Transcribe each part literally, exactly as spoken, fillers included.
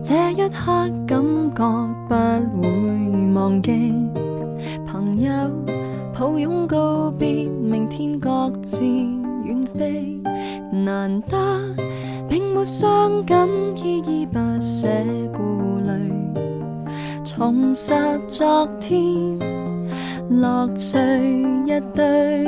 這一刻感覺不會忘記，朋友抱擁告別，明天各自遠飛。難得並沒傷感，依依不捨顧慮，重拾昨天，樂趣一堆。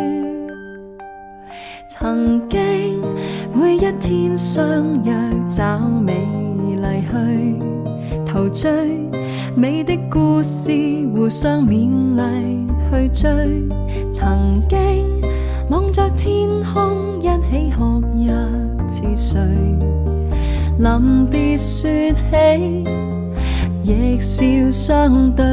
曾經每一天相約找美麗去陶醉，美的故事互相勉勵去追。曾經望着天空一起哭泣似睡，臨別說起亦笑相對。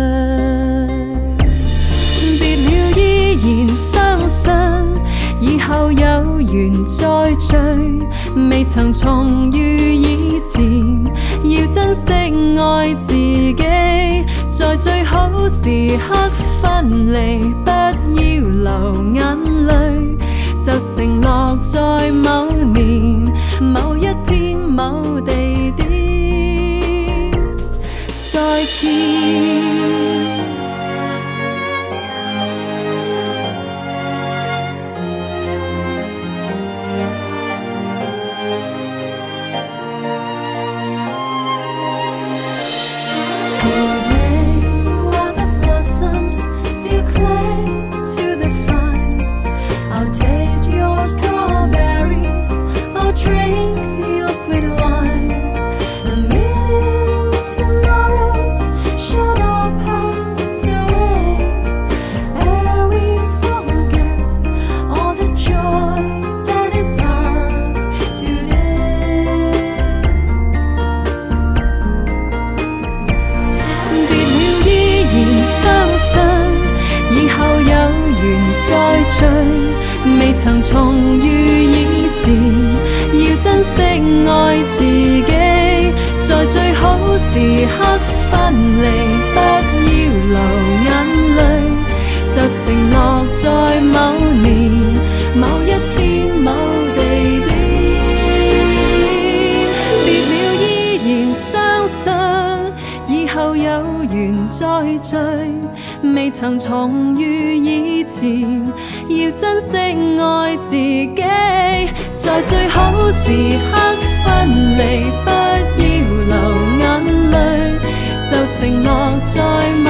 別了依然相信以後有緣再聚，未曾重遇以前，要珍惜愛自己，在最好時刻分離，不要流眼淚，就承諾在某年某一天某地點再見。再聚，未曾重遇以前，要珍惜愛自己，在最好時刻分離，不要流眼淚，就承諾在某年某一天某地點。別了依然相信以後有緣再聚，未曾重遇以前，要珍惜愛自己，在最好時刻分離，不要流眼淚，就承諾在